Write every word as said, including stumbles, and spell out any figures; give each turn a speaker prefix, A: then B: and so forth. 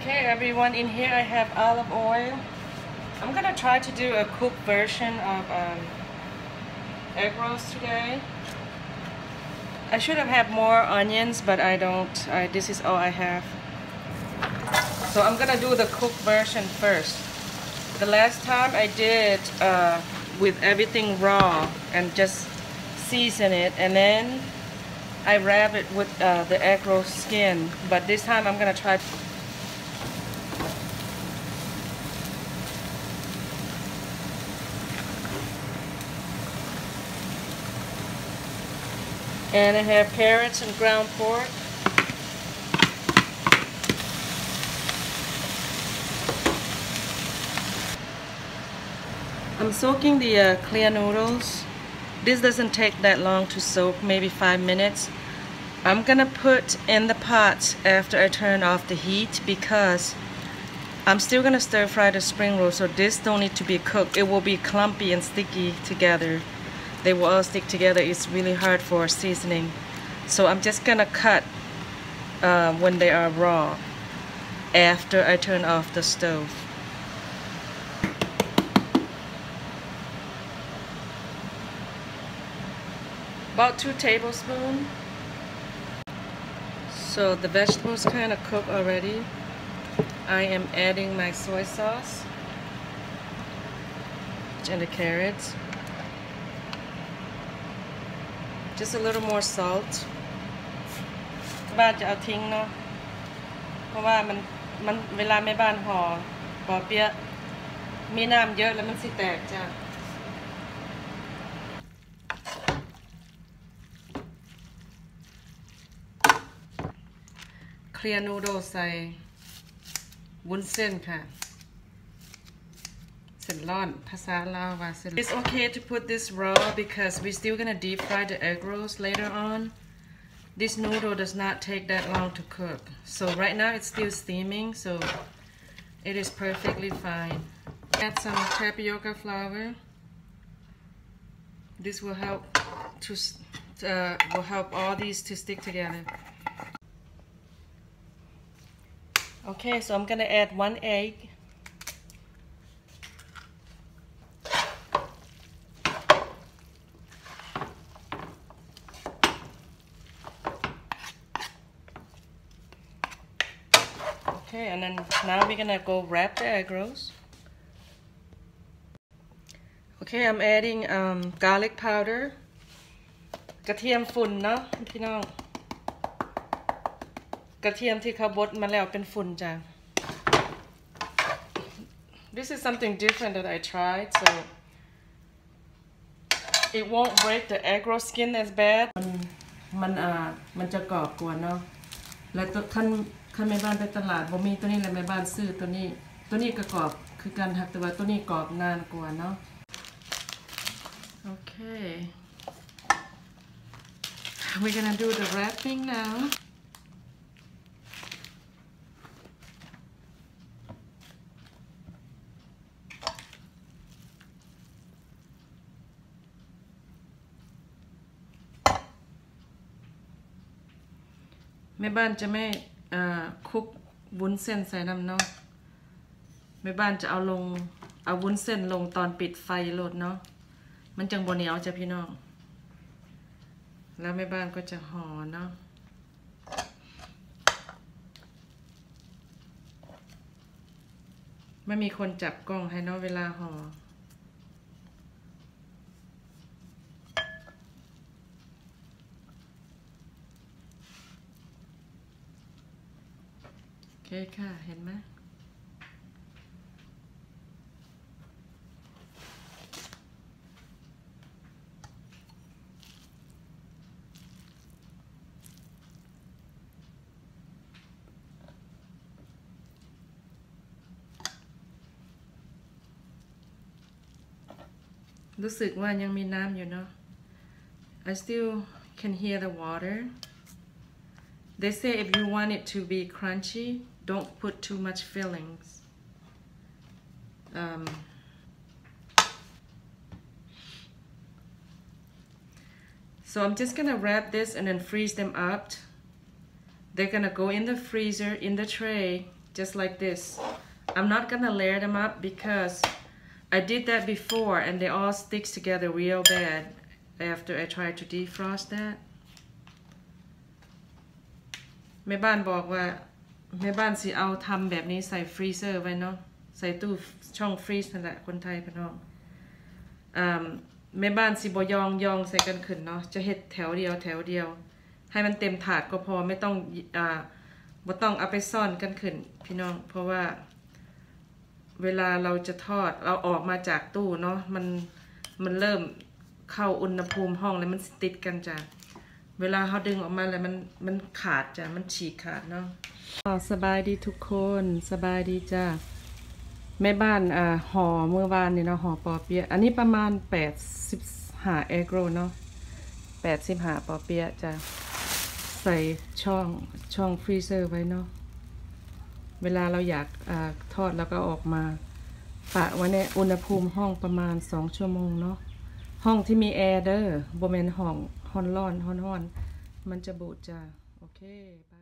A: Okay everyone, in here I have olive oil. I'm gonna try to do a cooked version of um, egg roast today. I should have had more onions, but I don't. I, this is all I have. So I'm gonna do the cooked version first. The last time I did uh, with everything raw and just season it, and then I wrap it with uh, the egg roast skin. But this time I'm gonna try. And I have carrots and ground pork. I'm soaking the uh, clear noodles. This doesn't take that long to soak, maybe five minutes. I'm gonna put in the pot after I turn off the heat because I'm still gonna stir fry the spring roll, so this don't need to be cooked. It will be clumpy and sticky together. They will all stick together. It's really hard for seasoning. So I'm just gonna cut uh, when they are raw after I turn off the stove. About two tablespoons. So the vegetables kind of cook already. I am adding my soy sauce and the carrots. Just a little more salt บ้านจะเอาทิ้งเนาะเพราะว่ามันมันเวลาแม่บ้านห่อปอเปี๊ยะมีน้ำเยอะแล้วมันสิแตกจ้ะ Clear noodle ใส่วุ้นเส้นค่ะเส้นร้อนภาษาลาวว่าเส้น It's okay to put this raw because we're still gonna deep fry the egg rolls later on. This noodle does not take that long to cook. So right now it's still steaming, so it is perfectly fine. Add some tapioca flour. This will help to uh, will help all these to stick together. Okay, so I'm gonna add one egg. Okay, and then now we're gonna go wrap the egg rolls. Okay, I'm adding um, garlic powder. กระเทียมฝุ่นเนาะพี่น้องกระเทียมที่เขาบดมาแล้วเป็นฝุ่นจ้ะ This is something different that I tried, so it won't break the egg roll skin as bad. มันมันอ่ามันจะกรอบกว่าเนาะและตัวขั้นขั้นแม่บ้านไปตลาดบ่มีตัวนี้เลยแม่บ้านซื้อตัวนี้ตัวนี้ก็กรอบคือกันหักแต่ว่าตัวนี้กรอบนานกว่าเนาะ Okay, we're gonna do the wrapping now.แม่บ้านจะไม่คลุกวุ้นเส้นใส่น้ำเนาะแม่บ้านจะเอาลงเอาวุ้นเส้นลงตอนปิดไฟโลดเนาะมันจังบ่เหนียวจ้ะพี่น้องแล้วแม่บ้านก็จะห่อเนาะไม่มีคนจับกล้องให้เนาะเวลาห่อโอเคค่ะเห็นไหมรู้สึกว่ายังมีน้ำอยู่เนาะ I still can hear the water. They say if you want it to be crunchy, don't put too much fillings. Um, so I'm just gonna wrap this and then freeze them up. They're gonna go in the freezer in the tray just like this. I'm not gonna layer them up because I did that before and they all stick together real bad after I tried to defrost that. แม่บ้านบอกว่าแม่บ้านสิเอาทำแบบนี้ใส่ฟรีเซอร์ไว้เนาะใส่ตู้ช่องฟรีซนั่นแหละคนไทยพี่น้องอ่าแม่บ้านสิบ่ยองยองใส่กันขึ้นเนาะจะเฮ็ดแถวเดียวแถวเดียวให้มันเต็มถาดก็พอไม่ต้องอ่าบ่ต้องเอาไปซ่อนกันขึ้นพี่น้องเพราะว่าเวลาเราจะทอดเราออกมาจากตู้เนาะมันมันเริ่มเข้าอุณหภูมิห้องแล้วมันติดกันจ้ะเวลาเขาดึงออกมาแล้วมันมันขาดจ้ะมันฉีกขาดเนาะสบายดีทุกคนสบายดีจ้ะแม่บ้านอ่าห่อเมื่อวานนี่เนาะห่อปอเปี๊ยะอันนี้ประมาณแปดสิบห้าเอโกรเนาะแปดสิบห้าปอเปี๊ยะจ้ะใส่ช่องช่องฟรีเซอร์ไว้เนาะเวลาเราอยากอ่าทอดแล้วก็ออกมาปะไว้ในอุณหภูมิห้องประมาณสองชั่วโมงเนาะห้องที่มีแอร์เด้อบ่แม่นห้องฮ้อนร้อนฮ้อนๆมันจะบูดจ้ะโอเค